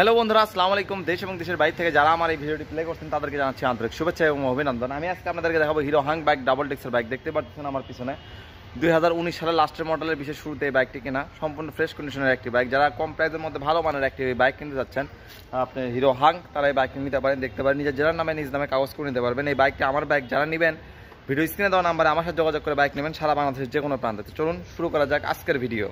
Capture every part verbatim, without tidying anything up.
Hello বন্ধুরা, আসসালামু আলাইকুম। দেশ এবং দেশের বাইরে থেকে যারা আমার এই ভিডিওটি প্লে করছেন তাদেরকে জানাচ্ছি আন্তরিক শুভেচ্ছা এবং অভিনন্দন। আমি আজকে আপনাদেরকে দেখাবো hero Hang bike double ডেক্সের bike. দেখতে পাচ্ছেন আমার পিছনে দুই হাজার উনিশ সালের লাস্টের মডেলের বিশেষ শুরুতে এই বাইকটি কেনা, সম্পূর্ণ ফ্রেশ কন্ডিশনের একটি বাইক। যারা কম প্রাইসের মধ্যে ভালো মানের একটি বাইক কিনতে যাচ্ছেন, আপনি হিরো হাং তারা এই বাইক নিতে পারেন। দেখতে পারেন নিজের জেলার নামে নিজ নামে কাগজ করে নিতে পারবেন। এই বাইকটি আমার বাইক। যারা নেবেন ভিডিও স্ক্রিনে দেওয়া নাম্বারে আমার সাথে যোগাযোগ করে বাইক নেবেন সারা বাংলাদেশের যে কোনো প্রান্তে। চলুন শুরু করা যাক আজকের ভিডিও।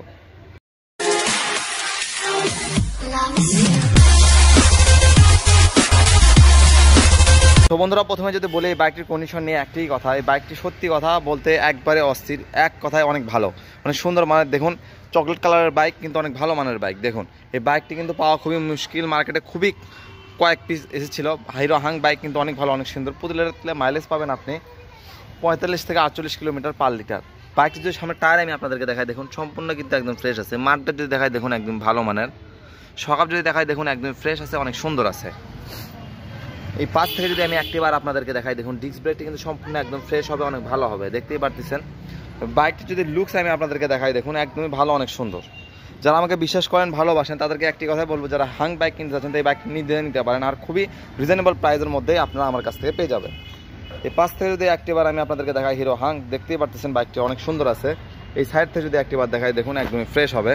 তো বন্ধুরা, প্রথমে যদি বলি এই বাইকটির কন্ডিশন নিয়ে একটি কথা, এই বাইকটি সত্যি কথা বলতে একবারে অস্থির, এক কথায় অনেক ভালো, অনেক সুন্দর মানের। দেখুন চকলেট কালারের বাইক, কিন্তু অনেক ভালো মানের বাইক। দেখুন এই বাইকটি কিন্তু পাওয়া খুবই মুশকিল, মার্কেটে খুবই কয়েক পিস এসেছিল। হিরো হাং বাইক কিন্তু অনেক ভালো, অনেক সুন্দর। প্রতি লিটারে মাইলেজ পাবেন আপনি পঁয়তাল্লিশ থেকে আটচল্লিশ কিলোমিটার পার লিটার। বাইকটি যদি সামনে টায়ার আমি আপনাদেরকে দেখাই, দেখুন সম্পূর্ণ কিন্তু একদম ফ্রেশ আছে। মাঠটা যদি দেখাই দেখুন একদম ভালো মানের। সকাপ যদি দেখাই দেখুন একদম ফ্রেশ আছে, অনেক সুন্দর আছে। এই পাশ থেকে যদি আমি একটিবার আপনাদেরকে দেখাই দেখুন ডিস্ক ব্রেকটি কিন্তু সম্পূর্ণ একদম ফ্রেশ হবে, অনেক ভালো হবে, দেখতেই পারতেছেন। বাইকটি যদি লুকস আমি আপনাদেরকে দেখাই দেখুন একদমই ভালো, অনেক সুন্দর। যারা আমাকে বিশ্বাস করেন, ভালোবাসেন, তাদেরকে একটি কথাই বলবো, যারা হাং বাইক কিনতে যাচ্ছেন এই বাইকটি নিতে নিতে পারেন, আর খুবই রিজনেবল প্রাইসের মধ্যেই আপনারা আমার কাছ থেকে পেয়ে যাবেন। এই পাশ থেকে যদি একটিবার আমি আপনাদেরকে দেখাই হিরো হাং, দেখতেই পারতেছেন বাইকটি অনেক সুন্দর আছে। এই সাইড থেকে যদি একটিবার দেখাই দেখুন একদমই ফ্রেশ হবে।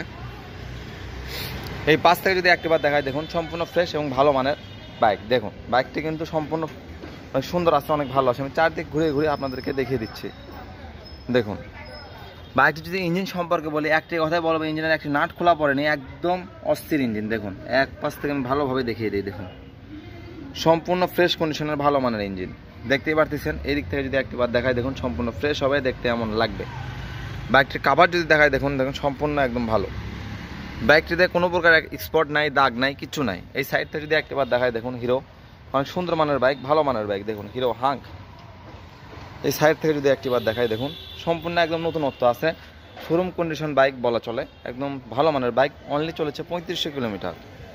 এই পাশ থেকে যদি একটিবার দেখাই দেখুন সম্পূর্ণ ফ্রেশ এবং ভালো মানের বাইক। দেখুন বাইকটি কিন্তু সম্পূর্ণ সুন্দর আছে, অনেক ভালো আছে। আমি চারদিক ঘুরে ঘুরে আপনাদেরকে দেখিয়ে দিচ্ছি। দেখুন বাইকটি যদি ইঞ্জিন সম্পর্কে বলি, একটি কথাই বলবো, ইঞ্জিনের একটি নাট খোলা পড়েনি, একদম অস্থির ইঞ্জিন। দেখুন এক পাশ থেকে আমি ভালোভাবে দেখিয়ে দিই। দেখুন সম্পূর্ণ ফ্রেশ কন্ডিশনের ভালো মানের ইঞ্জিন, দেখতেই পারতেছেন। এই দিক থেকে যদি একটিবার দেখাই দেখুন সম্পূর্ণ ফ্রেশ হবে, দেখতে এমন লাগবে। বাইকটির কাভার যদি দেখাই দেখুন, দেখুন সম্পূর্ণ একদম ভালো। বাইকটিতে কোনো প্রকার স্পট নাই, দাগ নাই, কিচ্ছু নাই। এই সাইড থেকে যদি একটিবার দেখায় দেখুন হিরো, অনেক সুন্দর মানের বাইক, ভালো মানের বাইক। দেখুন হিরো হাং। এই সাইড থেকে যদি একটিবার দেখায় দেখুন সম্পূর্ণ একদম নতুনত্ব আছে, শোরুম কন্ডিশন বাইক বলা চলে, একদম ভালো মানের বাইক। অনলি চলেছে পঁয়ত্রিশশো কিলোমিটার।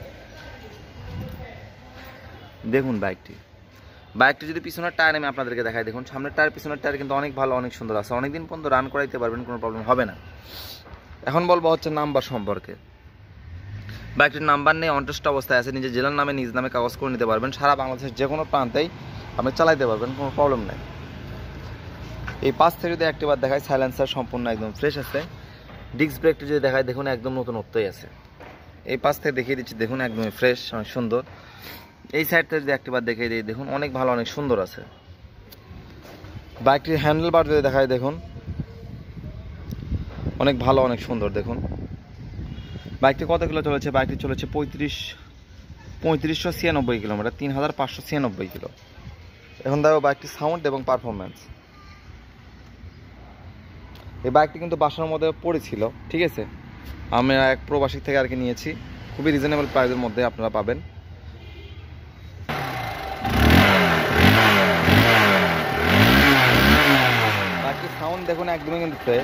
দেখুন বাইকটি বাইকটি যদি পিছনের টায়ার আমি আপনাদেরকে দেখাই দেখুন, সামনের টায়ার পিছনের টায়ার কিন্তু অনেক ভালো, অনেক সুন্দর আছে, অনেকদিন পর্যন্ত রান করাইতে পারবেন, কোনো প্রবলেম হবে না। এখন বলবো হচ্ছে নাম্বার সম্পর্কে। বাইকটির নাম্বার নেই, অনটেস্ট অবস্থায় আছে, নিজের জেলার নামে নিজ নামে কাগজ করে নিতে পারবেন, সারা বাংলাদেশের যে কোনো প্রান্তেই আপনি চালাইতে পারবেন, কোনো প্রবলেম নেই। এই পাশ থেকে যদি একটিবার দেখায় সাইলেন্সার সম্পূর্ণ একদম ফ্রেশ আছে। ডিস্ক ব্রেকটি যদি দেখায় দেখুন একদম নতুনত্বই আছে। এই পাশ থেকে দেখিয়ে দিচ্ছি দেখুন একদমই ফ্রেশ, অনেক সুন্দর। এই সাইড থেকে যদি একটিবার দেখিয়ে দিই দেখুন অনেক ভালো, অনেক সুন্দর আছে। বাইকটির হ্যান্ডেল বার যদি দেখায় দেখুন অনেক ভালো, অনেক সুন্দর। দেখুন বাইকটি কত কিলো চলেছে, বাইকটি চলেছে পঁয়ত্রিশ পঁয়ত্রিশশো ছিয়ানব্বই কিলোমিটার, তিন হাজার পাঁচশো ছিয়ানব্বই কিলো। এখন দেখো বাইকটির সাউন্ড এবং পারফরমেন্স। এই বাইকটি কিন্তু বাসার মধ্যে পড়েছিল, ঠিক আছে, আমি এক প্রবাসী থেকে আর কি নিয়েছি, খুবই রিজনেবল প্রাইসের মধ্যে আপনারা পাবেন। বাইকটির সাউন্ড দেখুন একদমই কিন্তু ফ্রেশ।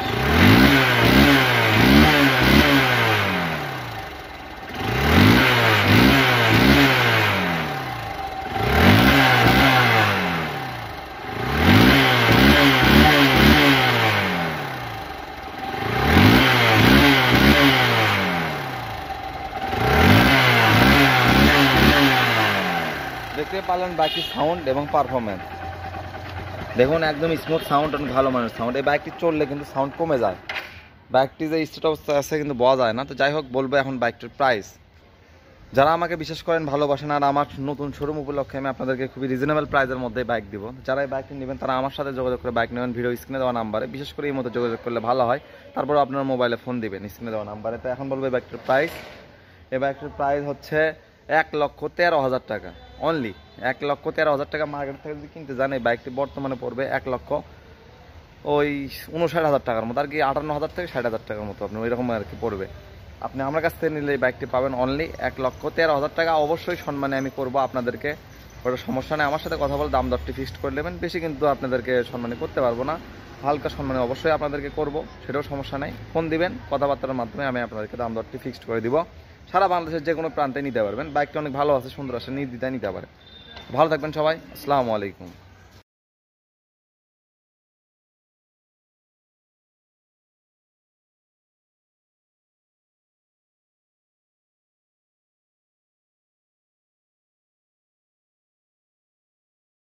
দেখতে পারলেন বাইকটির সাউন্ড এবং পারফরমেন্স। দেখুন একদম স্মুথ সাউন্ড, অনেক ভালো মানের সাউন্ড। এই বাইকটি চললে কিন্তু সাউন্ড কমে যায়, বাইকটি যে স্টেট অবস্থায় আছে কিন্তু বলা যায় না। তো যাই হোক বলবো এখন বাইকটির প্রাইস। যারা আমাকে বিশ্বাস করেন, ভালোবাসেন, আর আমার নতুন শোরুম উপলক্ষে আমি আপনাদেরকে খুবই রিজনেবল প্রাইসের মধ্যে বাইক দিব। যারা এই বাইকটি নেবেন তারা আমার সাথে যোগাযোগ করে বাইক নেবেন ভিডিও স্ক্রিনে দেওয়া নাম্বারে, বিশেষ করে এই মতো যোগাযোগ করলে ভালো হয়। তারপরে আপনার মোবাইলে ফোন দিবেন স্ক্রিনে দেওয়া নাম্বারে। তো এখন বলবো এই বাইকটির প্রাইস। এই বাইকটির প্রাইস হচ্ছে এক লক্ষ তেরো হাজার টাকা অনলি। এক লক্ষ তেরো হাজার টাকা মার্কেট থেকে যদি কিনতে যান এই বাইকটি বর্তমানে পড়বে এক লক্ষ ওই উনষাট হাজার টাকার মতো, আর কি আটান্ন হাজার থেকে ষাট হাজার টাকার মতো আপনি ওইরকম আর কি পড়বে। আপনি আমার কাছ থেকে নিলে এই বাইকটি পাবেন অনলি এক লক্ষ তেরো হাজার টাকা। অবশ্যই সম্মানে আমি করবো আপনাদেরকে, ওটা সমস্যা নেই। আমার সাথে কথা বলে দাম দরটি ফিক্সড করে নেবেন, বেশি কিন্তু আপনাদেরকে সম্মানে করতে পারবো না, হালকা সম্মানে অবশ্যই আপনাদেরকে করব, সেটাও সমস্যা নেই। ফোন দিবেন, কথাবার্তার মাধ্যমে আমি আপনাদেরকে দাম দরটি ফিক্সড করে দিব। সারা বাংলাদেশের যে কোনো প্রান্তে নিতে পারবেন। বাইকটা অনেক ভালো আছে, সুন্দর আছে, নির্দ্বিধায় নিতে পারে। ভালো থাকবেন সবাই, আসসালামু আলাইকুম।